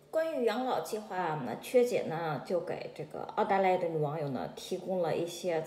关于养老计划呢，缺姐呢就给这个澳大利亚的女网友呢提供了一些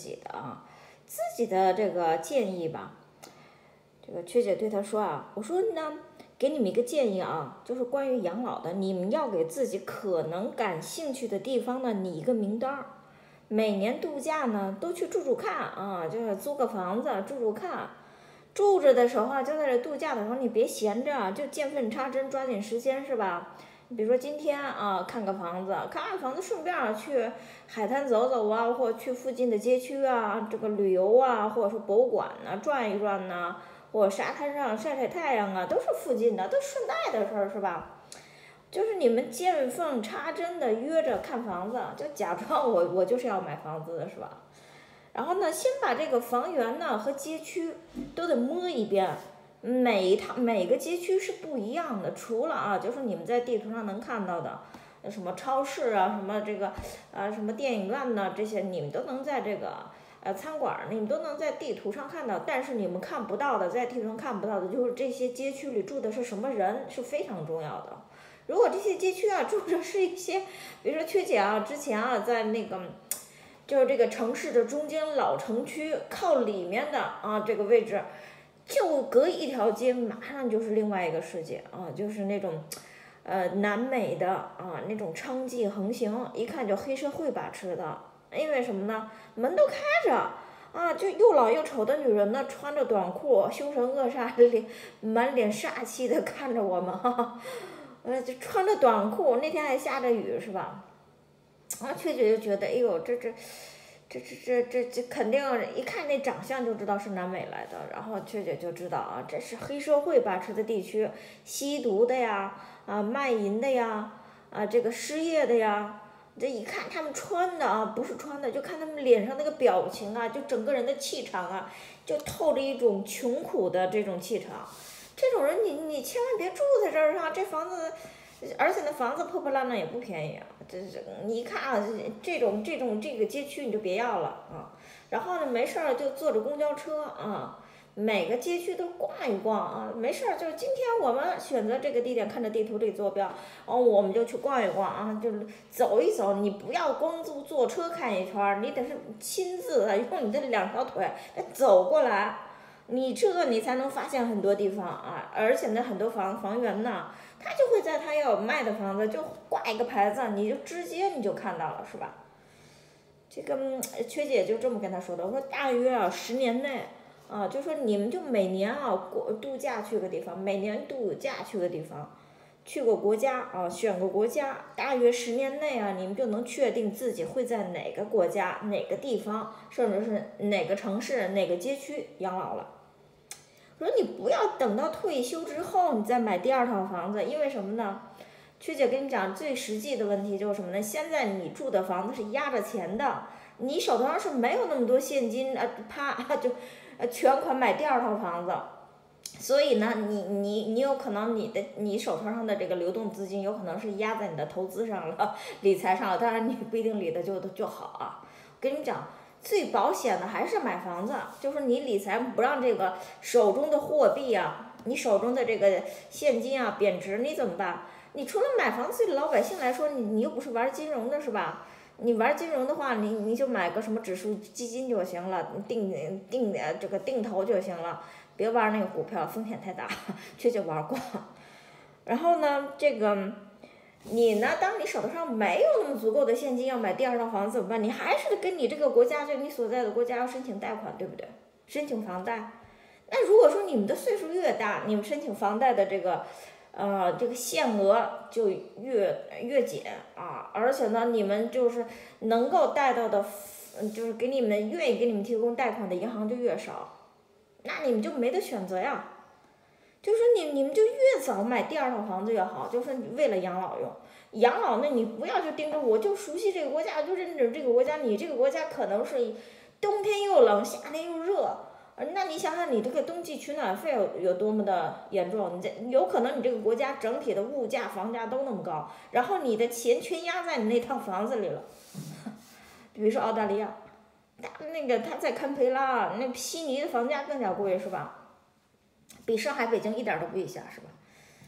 自己的这个建议吧。这个缺姐对她说啊，我说呢，给你们一个建议啊，就是关于养老的，你们要给自己可能感兴趣的地方呢拟一个名单，每年度假呢都去住住看啊，就是租个房子住住看。住着的时候啊，就在这度假的时候，你别闲着，就见缝插针，抓紧时间，是吧？比如说今天啊，看个房子，看完房子顺便去海滩走走啊，或者去附近的街区啊，这个旅游啊，或者说博物馆呢转一转呢，或者沙滩上晒晒太阳啊，都是附近的，都顺带的事儿，是吧？就是你们见缝插针的约着看房子，就假装我就是要买房子的，是吧？然后呢，先把这个房源呢和街区都得摸一遍，每个街区是不一样的，除了啊，就是你们在地图上能看到的，什么超市啊，什么这个什么电影院呢，这些你们都能在这个餐馆你们都能在地图上看到，但是你们看不到的，在地图上看不到的，就是这些街区里住的是什么人，是非常重要的。如果这些街区啊住着是一些，比如说缺姐啊，之前啊在那个。就是这个城市的中间老城区靠里面的啊这个位置，就隔一条街，马上就是另外一个世界啊，就是那种，南美的啊那种娼妓横行，一看就黑社会把持的。因为什么呢？门都开着啊，就又老又丑的女人呢，穿着短裤，凶神恶煞，满脸煞气的看着我们，就穿着短裤，那天还下着雨，是吧？然后缺姐就觉得，哎呦，这肯定一看那长相就知道是南美来的。然后缺姐就知道啊，这是黑社会把持的地区，吸毒的呀，卖淫的呀，这个失业的呀。这一看他们穿的啊，不是穿的，就看他们脸上那个表情啊，就整个人的气场啊，就透着一种穷苦的这种气场。这种人你千万别住在这儿啊，这房子。而且那房子破破烂烂也不便宜啊，你一看啊，这个街区你就别要了啊。然后呢，没事儿就坐着公交车啊，每个街区都逛一逛啊，没事儿就是今天我们选择这个地点，看着地图里坐标，我们就去逛一逛啊，就走一走。你不要光坐车看一圈，你得是亲自用你的两条腿走过来，你才能发现很多地方啊。而且呢，很多房源呢。他就会在他要卖的房子就挂一个牌子，你就直接你就看到了，是吧？这个缺姐就这么跟他说的，我说大约啊10年内啊，就说你们就每年啊度假去个地方，每年度假去个地方，去个国家啊，选个国家，大约10年内啊，你们就能确定自己会在哪个国家、哪个地方，甚至是哪个城市、哪个街区养老了。说你不要等到退休之后你再买第二套房子，因为什么呢？曲姐跟你讲，最实际的问题就是什么呢？现在你住的房子是压着钱的，你手头上是没有那么多现金就全款买第二套房子，所以呢，你有可能你手头上的这个流动资金有可能是压在你的投资上了、理财上了，当然你不一定理的就好啊。我跟你讲。最保险的还是买房子，就是你理财不让这个手中的货币啊，你手中的这个现金啊贬值，你怎么办？你除了买房子，对老百姓来说，你又不是玩金融的，是吧？你玩金融的话，你就买个什么指数基金就行了，定投就行了，别玩那个股票，风险太大，确实玩过。然后呢，这个。你呢？当你手头上没有那么足够的现金要买第二套房子怎么办？你还是跟你这个国家，就你所在的国家要申请贷款，对不对？申请房贷。那如果说你们的岁数越大，你们申请房贷的这个限额就越减啊，而且呢，你们就是能够贷到的，就是愿意给你们提供贷款的银行就越少，那你们就没得选择呀。就是说你们就越早买第二套房子越好，就是为了养老用。养老那你不要就盯着我就熟悉这个国家，就认准这个国家，你这个国家可能是冬天又冷，夏天又热，那你想想你这个冬季取暖费有多么的严重？有可能你这个国家整体的物价、房价都那么高，然后你的钱全压在你那套房子里了。比如说澳大利亚，他在堪培拉，那悉尼的房价更加贵，是吧？比上海、北京一点都不一下，是吧？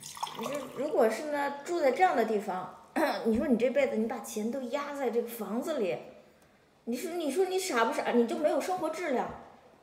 如果是呢住在这样的地方，你说你这辈子你把钱都压在这个房子里，你说你傻不傻？你就没有生活质量？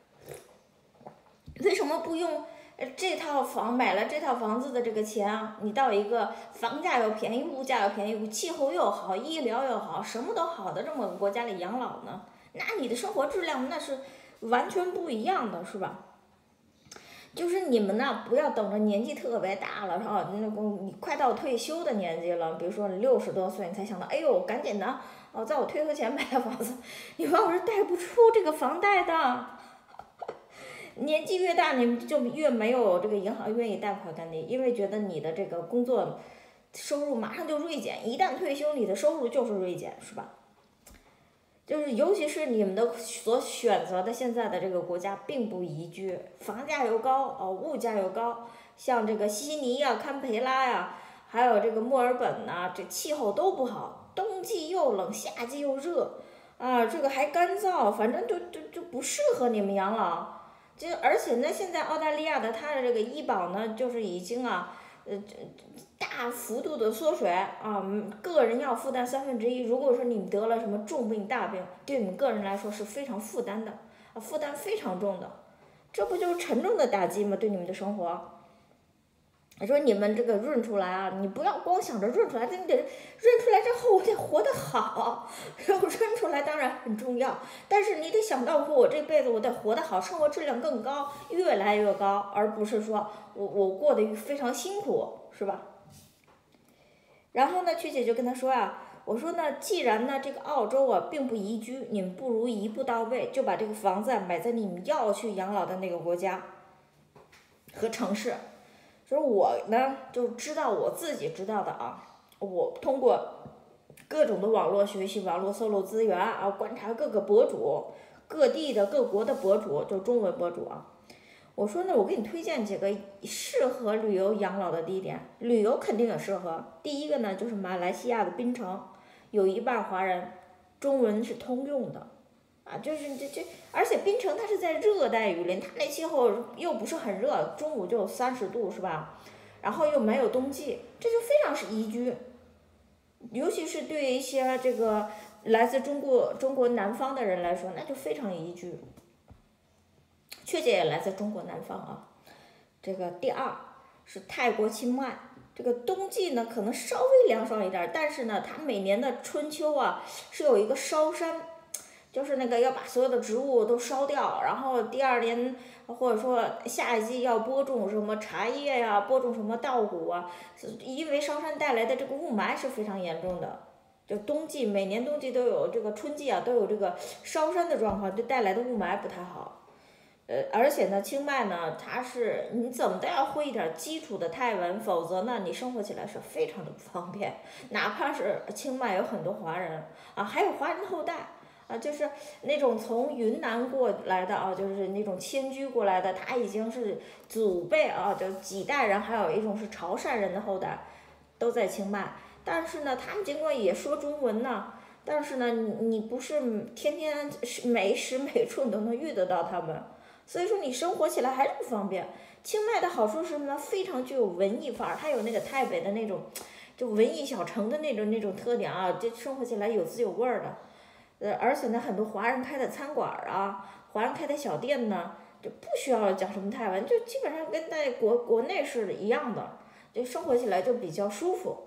为什么不用这套房买了这套房子的这个钱啊？你到一个房价又便宜、物价又便宜、气候又好、医疗又好、什么都好的这么个国家里养老呢？那你的生活质量那是完全不一样的，是吧？就是你们呢，不要等着年纪特别大了，你快到退休的年纪了，比如说你60多岁，你才想到，哎呦，赶紧的，在我退休前买个房子，你往往是贷不出这个房贷的。年纪越大，你们就越没有这个银行愿意贷款给你，因为觉得你的这个工作收入马上就锐减，一旦退休，你的收入就是锐减，是吧？就是尤其是你们的所选择的现在的这个国家并不宜居，房价又高物价又高，像这个悉尼呀、堪培拉呀，还有这个墨尔本呐，这气候都不好，冬季又冷，夏季又热，这个还干燥，反正就不适合你们养老。而且呢，现在澳大利亚的它的这个医保呢，就是已经大幅度的缩水个人要负担1/3。如果说你们得了什么重病大病，对你们个人来说是非常负担的负担非常重的，这不就是沉重的打击吗？对你们的生活。说你们这个润出来你不要光想着润出来，你得润出来之后我得活得好，然后润出来当然很重要，但是你得想到说我这辈子我得活得好，生活质量更高，越来越高，而不是说我过得非常辛苦，是吧？然后呢，曲姐就跟他说我说呢，既然呢这个澳洲并不宜居，你们不如一步到位，就把这个房子买在你们要去养老的那个国家和城市。所以我呢就知道我自己知道的我通过各种的网络学习、网络搜罗资源观察各个博主、各地的各国的博主，就中文博主我说呢，我给你推荐几个适合旅游养老的地点，旅游肯定也适合。第一个呢就是马来西亚的槟城，有一半华人，中文是通用的。就是而且槟城它是在热带雨林，它那气候又不是很热，中午就有30度，是吧？然后又没有冬季，这就非常是宜居。尤其是对一些这个来自中国南方的人来说，那就非常宜居。雀姐也来自中国南方这个第二是泰国清迈，这个冬季呢可能稍微凉爽一点，但是呢，它每年的春秋是有一个烧山。就是那个要把所有的植物都烧掉，然后第2年或者说下一季要播种什么茶叶呀，播种什么稻谷因为烧山带来的这个雾霾是非常严重的。就冬季每年冬季都有这个春季都有这个烧山的状况，就带来的雾霾不太好。而且呢，清迈呢，它是你怎么都要会一点基础的泰文，否则呢，你生活起来是非常的不方便。哪怕是清迈有很多华人还有华人后代。就是那种从云南过来的就是那种迁居过来的，他已经是祖辈就几代人，还有一种是潮汕人的后代，都在清迈。但是呢，他们尽管也说中文呢，但是呢，你不是天天每时每处你都能遇得到他们，所以说你生活起来还是不方便。清迈的好处是什么呢？非常具有文艺范儿，它有那个台北的那种就文艺小城的那种特点就生活起来有滋有味的。而且呢，很多华人开的餐馆华人开的小店呢，就不需要讲什么泰文，就基本上跟在国内是一样的，就生活起来就比较舒服。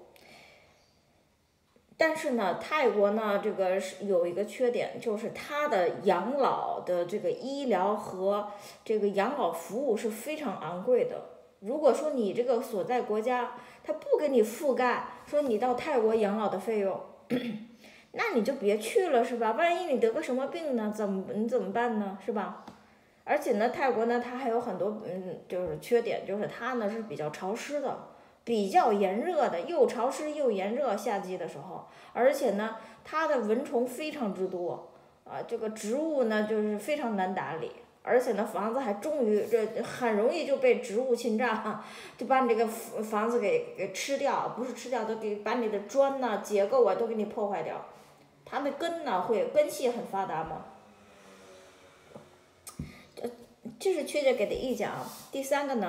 但是呢，泰国呢，这个有一个缺点，就是它的养老的这个医疗和这个养老服务是非常昂贵的。如果说你这个所在国家它不给你覆盖，说你到泰国养老的费用。那你就别去了，是吧？万一你得个什么病呢？你怎么办呢？是吧？而且呢，泰国呢，它还有很多就是缺点，就是它呢是比较潮湿的，比较炎热的，又潮湿又炎热，夏季的时候，而且呢，它的蚊虫非常之多这个植物呢就是非常难打理，而且呢，房子还很容易就被植物侵占就把你这个房子给吃掉，不是吃掉，都把你的砖结构都给你破坏掉。它的根系很发达嘛，这是缺姐给的意见第三个呢，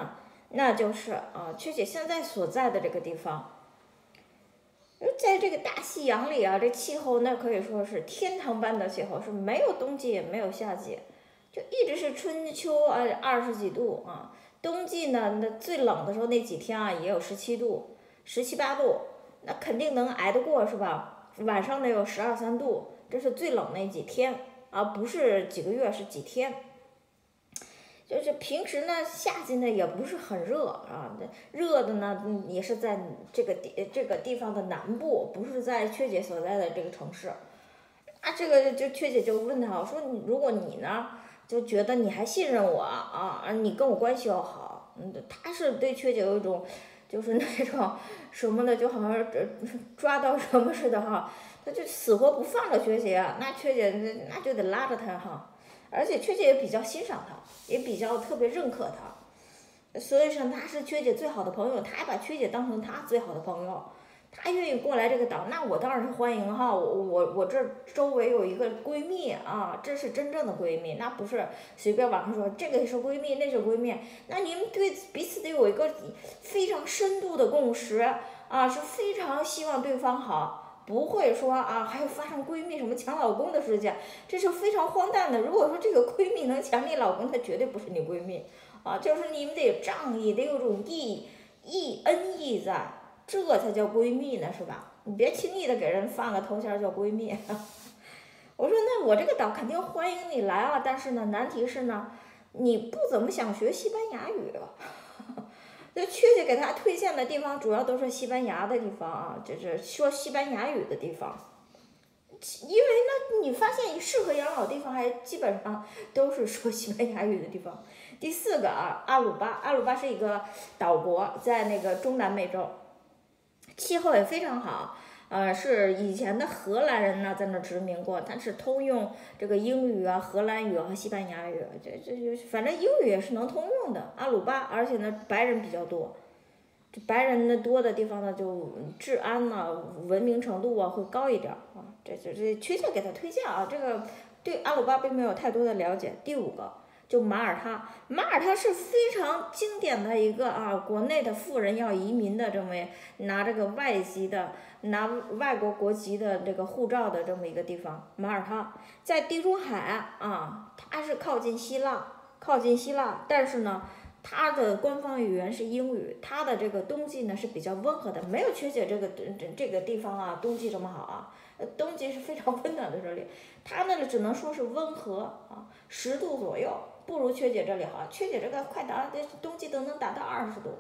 那就是缺姐现在所在的这个地方。在这个大西洋里啊，这气候那可以说是天堂般的气候，是没有冬季也没有夏季，就一直是春秋20几度啊。冬季呢，那最冷的时候那几天啊，也有17度、17、18度，那肯定能挨得过是吧？晚上得有12、13度，这是最冷那几天啊，不是几个月，是几天。就是平时呢，夏季呢也不是很热啊，热的呢也是在这个地方的南部，不是在缺姐所在的这个城市。这个就缺姐就问他，我说如果你呢就觉得你还信任我你跟我关系要好，他是对缺姐有一种就是那种什么的，就好像抓到什么似的哈，他就死活不放着缺姐，那缺姐那就得拉着他哈。而且缺姐也比较欣赏他，也比较特别认可他，所以说他是缺姐最好的朋友，他还把缺姐当成他最好的朋友，他愿意过来这个岛，那我当然是欢迎哈。我这周围有一个闺蜜啊，这是真正的闺蜜，那不是随便网上说这个是闺蜜，那是闺蜜，那你们对彼此得有一个非常深度的共识啊，是非常希望对方好。不会说还有发生闺蜜什么抢老公的事情，这是非常荒诞的。如果说这个闺蜜能抢你老公，她绝对不是你闺蜜就是你们得有仗义，得有种恩义在，这才叫闺蜜呢，是吧？你别轻易的给人放个头衔叫闺蜜。我说那我这个岛肯定欢迎你来但是呢，难题是呢，你不怎么想学西班牙语。就缺姐给他推荐的地方主要都是西班牙的地方就是说西班牙语的地方，因为呢你发现适合养老的地方还基本上都是说西班牙语的地方。第4个阿鲁巴是一个岛国，在那个中南美洲，气候也非常好。是以前的荷兰人呢在那殖民过，他是通用这个英语荷兰语和西班牙语，这反正英语也是能通用的。阿鲁巴，而且呢白人比较多，这白人呢多的地方呢就治安文明程度会高一点这缺姐给他推荐这个对阿鲁巴并没有太多的了解。第5个就马耳他是非常经典的一个国内的富人要移民的这么拿这个拿外国国籍的这个护照的这么一个地方。马耳他在地中海它是靠近希腊，但是呢它的官方语言是英语，它的这个冬季呢是比较温和的，没有缺姐这个地方冬季这么好冬季是非常温暖的这里，它呢只能说是温和10度左右，不如缺姐这里好。缺姐这个快达冬季都能达到20度。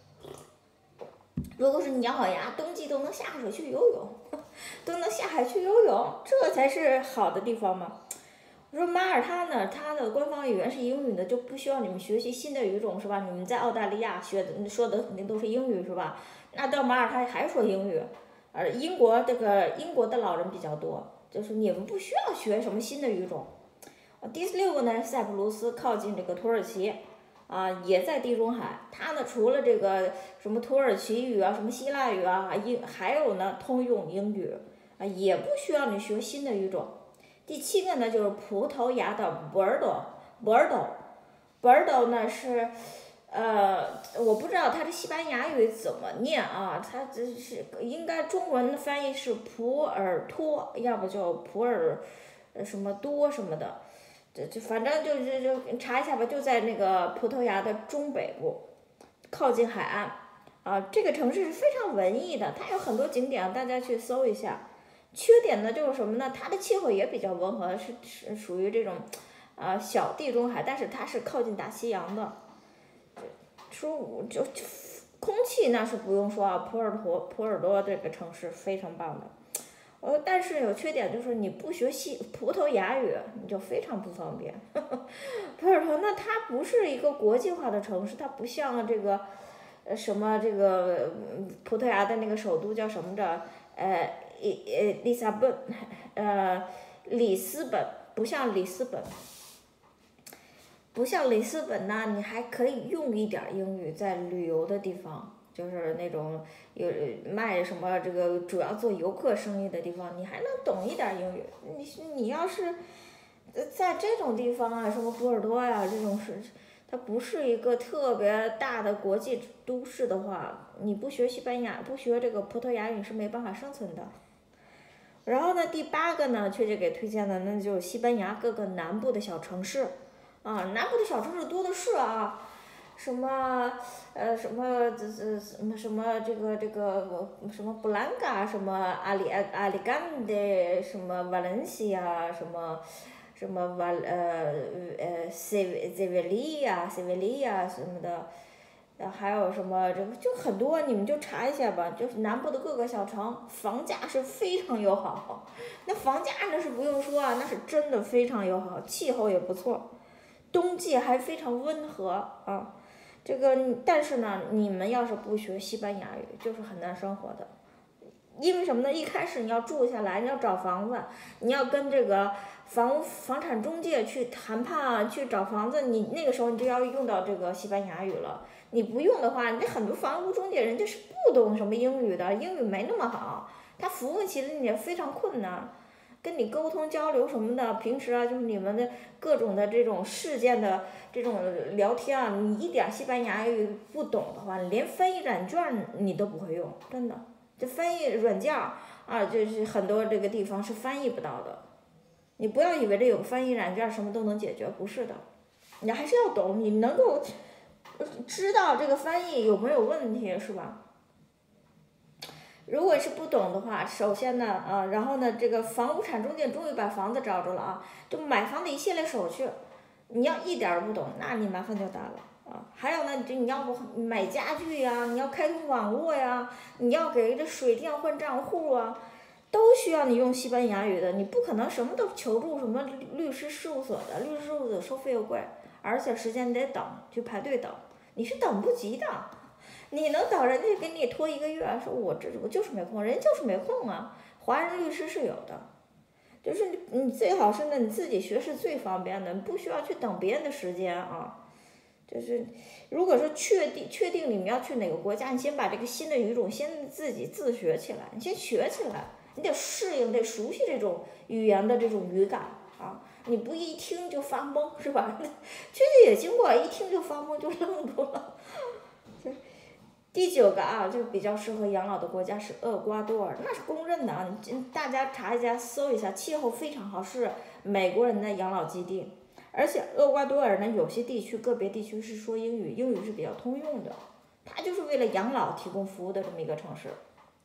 如果是你咬好牙，冬季都能下水去游泳，都能下海去游泳，这才是好的地方嘛。我说马耳他呢，它的官方语言是英语的，就不需要你们学习新的语种是吧？你们在澳大利亚说的肯定都是英语是吧？那到马耳他还说英语，英国的老人比较多，就是你们不需要学什么新的语种。第6个呢，塞浦路斯靠近这个土耳其也在地中海，它呢除了这个什么土耳其语什么希腊语还有呢通用英语也不需要你学新的语种。第7个呢就是葡萄牙的博尔斗呢是我不知道它的西班牙语怎么念它这是应该中文翻译是普尔托，要不就普尔什么多什么的，就反正就查一下吧，就在那个葡萄牙的中北部，靠近海岸这个城市是非常文艺的，它有很多景点，大家去搜一下。缺点呢就是什么呢？它的气候也比较温和，是属于这种小地中海，但是它是靠近大西洋的。就空气那是不用说普尔多这个城市非常棒的。但是有缺点就是你不学葡萄牙语你就非常不方便。普尔多那它不是一个国际化的城市，它不像这个什么这个葡萄牙的那个首都叫什么着里斯本，不像里斯本呢，你还可以用一点英语，在旅游的地方，就是那种有卖什么这个主要做游客生意的地方，你还能懂一点英语。你要是在这种地方什么波尔多这种是， 它不是一个特别大的国际都市的话，你不学西班牙，不学这个葡萄牙语是没办法生存的。然后呢，第8个呢，雀姐给推荐的那就是西班牙各个南部的小城市，南部的小城市多的是啊，什么什么什么这个什么布兰卡，什么阿里干的，什么瓦伦西亚，什么塞维利亚什么的。还有什么这个就很多，你们就查一下吧。就是南部的各个小城，房价是非常友好。那房价那是不用说啊，那是真的非常友好，气候也不错，冬季还非常温和啊。这个但是呢，你们要是不学西班牙语，就是很难生活的。因为什么呢？一开始你要住下来，你要找房子，你要跟这个房产中介去谈判，去找房子，你那个时候你就要用到这个西班牙语了。你不用的话，那很多房屋中介人家是不懂什么英语的，英语没那么好，他服务起来也非常困难，跟你沟通交流什么的，平时啊就是你们的各种的这种事件的这种聊天啊，你一点西班牙语不懂的话，连翻译软件你都不会用，真的。这翻译软件就是很多这个地方是翻译不到的。你不要以为这有个翻译软件什么都能解决，不是的，你还是要懂，你能够知道这个翻译有没有问题，是吧？如果是不懂的话，首先呢，然后呢，这个房屋产中介终于把房子找着了啊，就买房的一系列手续，你要一点儿不懂，那你麻烦就大了。还有呢，你要不买家具呀，你要开通网络呀，你要给这水电换账户啊，都需要你用西班牙语的。你不可能什么都求助什么律师事务所的，律师事务所收费又贵，而且时间得等，去排队等，你是等不及的。你能等人家给你拖1个月，说我就是没空，人家就是没空啊。华人律师是有的，就是你最好是呢你自己学是最方便的，不需要去等别人的时间啊。就是如果说确定你们要去哪个国家，你先把这个新的语种先自己自学起来，你先学起来，你得适应，得熟悉这种语言的这种语感啊。你不一听就发懵是吧？确实也经过一听就发懵就愣住了。第9个就比较适合养老的国家是厄瓜多尔，那是公认的啊，大家查一下搜一下，气候非常好，是美国人的养老基地。而且厄瓜多尔呢，有些地区个别地区是说英语，英语是比较通用的，它就是为了养老提供服务的这么一个城市。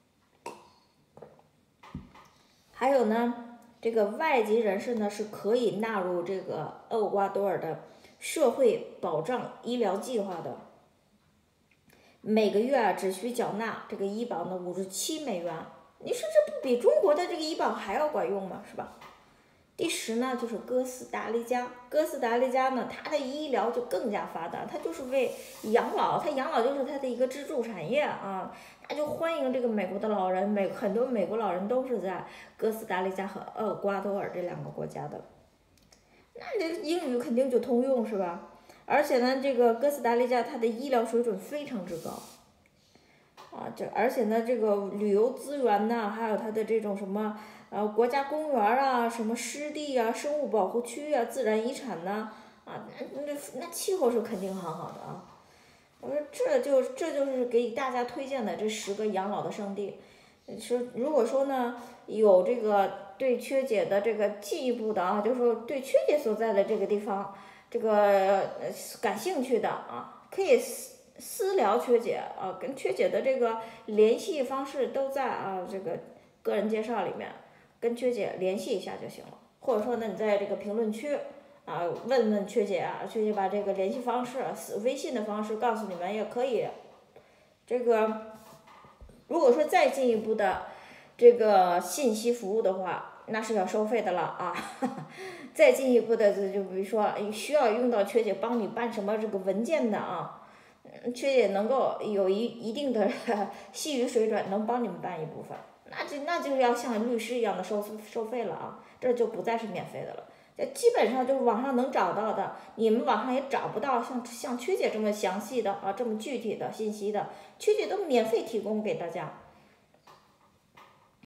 还有呢，这个外籍人士呢是可以纳入这个厄瓜多尔的社会保障医疗计划的，每个月只需缴纳这个医保的57美元，你说这不比中国的这个医保还要管用吗？是吧？第10呢就是哥斯达黎加，哥斯达黎加呢，它的医疗就更加发达，它就是为养老，它养老就是它的一个支柱产业啊，它就欢迎这个美国的老人，很多美国老人都是在哥斯达黎加和厄瓜多尔这2个国家的，那这英语肯定就通用是吧？而且呢，这个哥斯达黎加它的医疗水准非常之高。而且呢，这个旅游资源呢，还有它的这种什么国家公园啊，什么湿地啊，生物保护区啊，自然遗产呢，那气候是肯定很好的啊。我说这就是给大家推荐的这10个养老的圣地。如果说呢有这个对缺姐的这个进一步的就是说对缺姐所在的这个地方这个感兴趣的可以私聊缺姐跟缺姐的这个联系方式都在这个个人介绍里面，跟缺姐联系一下就行了。或者说呢，你在这个评论区问问缺姐缺姐把这个联系方式微信的方式告诉你们也可以。这个如果说再进一步的这个信息服务的话，那是要收费的了再进一步的就比如说需要用到缺姐帮你办什么这个文件的缺姐能够有一定的细语水准，能帮你们办一部分，那就要像律师一样的收费了这就不再是免费的了。基本上就是网上能找到的，你们网上也找不到像缺姐这么详细的这么具体的信息的，缺姐都免费提供给大家。